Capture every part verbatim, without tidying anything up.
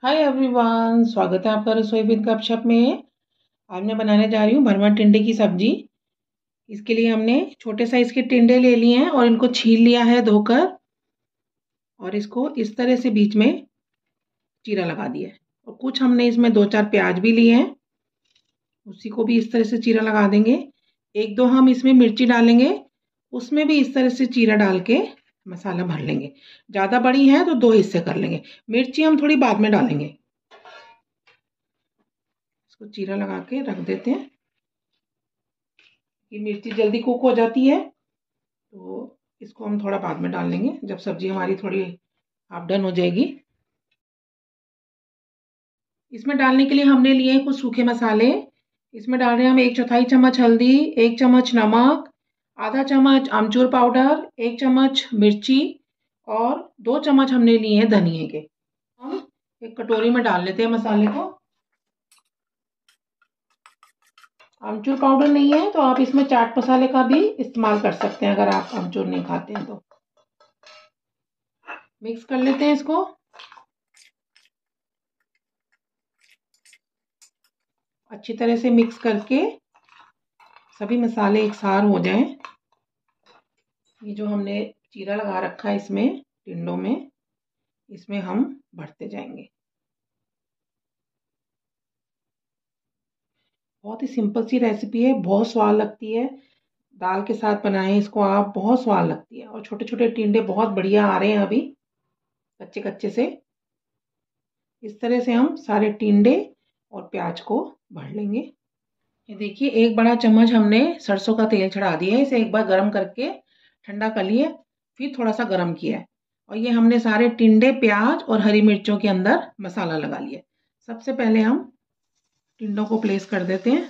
Hi everyone, स्वागत है आपका रसोई विद गपशप में। आज मैं बनाने जा रही हूँ भरवा टिंडे की सब्जी। इसके लिए हमने छोटे साइज के टिंडे ले लिए हैं और इनको छील लिया है धोकर, और इसको इस तरह से बीच में चीरा लगा दिया है। और कुछ हमने इसमें दो चार प्याज भी लिए हैं, उसी को भी इस तरह से चीरा लगा देंगे। एक दो हम इसमें मिर्ची डालेंगे, उसमें भी इस तरह से चीरा डाल के मसाला भर लेंगे। ज़्यादा बड़ी है तो दो हिस्से कर लेंगे। मिर्ची हम थोड़ी बाद में डालेंगे। इसको चीरा लगा के रख देते हैं। ये मिर्ची जल्दी कुक हो जाती है, तो इसको हम थोड़ा बाद में डाल लेंगे जब सब्जी हमारी थोड़ी हाफ डन हो जाएगी। इसमें डालने के लिए हमने लिए कुछ सूखे मसाले। इसमें डाल रहे हैं हम एक चौथाई चम्मच हल्दी, एक चम्मच नमक, आधा चम्मच आमचूर पाउडर, एक चम्मच मिर्ची और दो चम्मच हमने लिए हैं धनिए के। हम एक कटोरी में डाल लेते हैं मसाले को। आमचूर पाउडर नहीं है तो आप इसमें चाट मसाले का भी इस्तेमाल कर सकते हैं, अगर आप आमचूर नहीं खाते हैं तो। मिक्स कर लेते हैं इसको। अच्छी तरह से मिक्स करके सभी मसाले एक सार हो जाएं। ये जो हमने चीरा लगा रखा है इसमें टिंडों में, इसमें हम भरते जाएंगे। बहुत ही सिंपल सी रेसिपी है, बहुत स्वाद लगती है। दाल के साथ बनाएं इसको आप, बहुत स्वाद लगती है। और छोटे छोटे टिंडे बहुत बढ़िया आ रहे हैं अभी कच्चे कच्चे से। इस तरह से हम सारे टिंडे और प्याज को भर लेंगे। ये देखिए, एक बड़ा चम्मच हमने सरसों का तेल चढ़ा दिया है। इसे एक बार गर्म करके ठंडा कर लिए, फिर थोड़ा सा गर्म किया है। और ये हमने सारे टिंडे, प्याज और हरी मिर्चों के अंदर मसाला लगा लिया। सबसे पहले हम टिंडों को प्लेस कर देते हैं।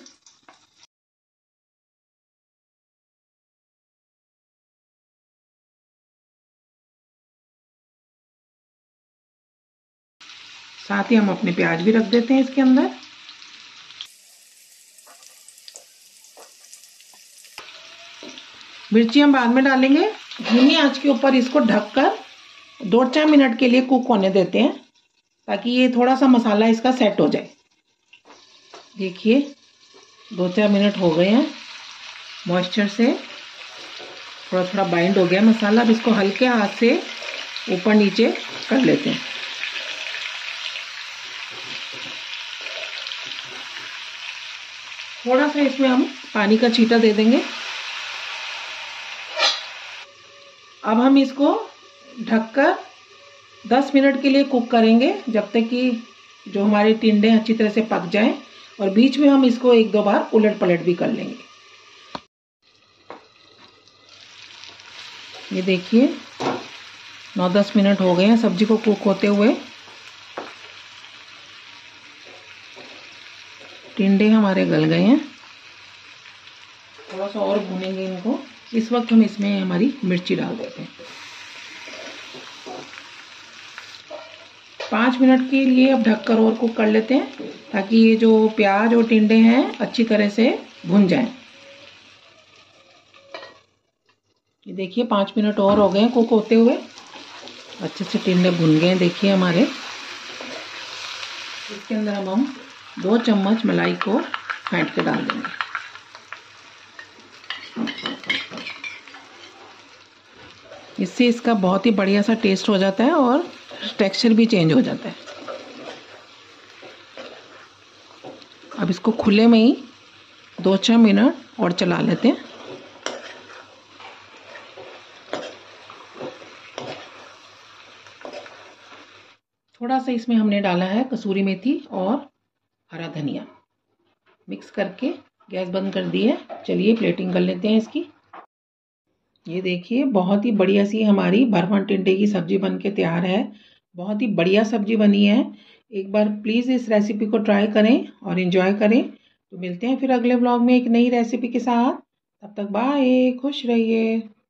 साथ ही हम अपने प्याज भी रख देते हैं इसके अंदर। मिर्ची हम बाद में डालेंगे। धीमी आंच के ऊपर इसको ढककर दो चार मिनट के लिए कुक होने देते हैं, ताकि ये थोड़ा सा मसाला इसका सेट हो जाए। देखिए, दो चार मिनट हो गए हैं। मॉइस्चर से थोड़ा थोड़ा बाइंड हो गया मसाला। अब इसको हल्के हाथ से ऊपर नीचे कर लेते हैं। थोड़ा सा इसमें हम पानी का छींटा दे देंगे। अब हम इसको ढककर दस मिनट के लिए कुक करेंगे, जब तक कि जो हमारे टिंडे अच्छी तरह से पक जाएं। और बीच में हम इसको एक दो बार उलट पलट भी कर लेंगे। ये देखिए, नौ दस मिनट हो गए हैं सब्जी को कुक होते हुए। टिंडे हमारे गल गए हैं। थोड़ा सा और भूनेंगे इनको। इस वक्त हम इसमें हमारी मिर्ची डाल देते हैं। पाँच मिनट के लिए अब ढककर और कुक कर लेते हैं, ताकि ये जो प्याज और टिंडे हैं अच्छी तरह से भुन जाएं। ये देखिए, पाँच मिनट और हो गए कुक होते हुए। अच्छे से टिंडे भुन गए हैं देखिए हमारे। इसके अंदर अब हम दो चम्मच मलाई को फेंट के डाल देंगे। इससे इसका बहुत ही बढ़िया सा टेस्ट हो जाता है और टेक्सचर भी चेंज हो जाता है। अब इसको खुले में ही दो चार मिनट और चला लेते हैं। थोड़ा सा इसमें हमने डाला है कसूरी मेथी और हरा धनिया। मिक्स करके गैस बंद कर दी है। चलिए प्लेटिंग कर लेते हैं इसकी। ये देखिए, बहुत ही बढ़िया सी हमारी भरवा टिंडे की सब्जी बन के तैयार है। बहुत ही बढ़िया सब्जी बनी है। एक बार प्लीज़ इस रेसिपी को ट्राई करें और एंजॉय करें। तो मिलते हैं फिर अगले व्लॉग में एक नई रेसिपी के साथ। तब तक बाय, खुश रहिए।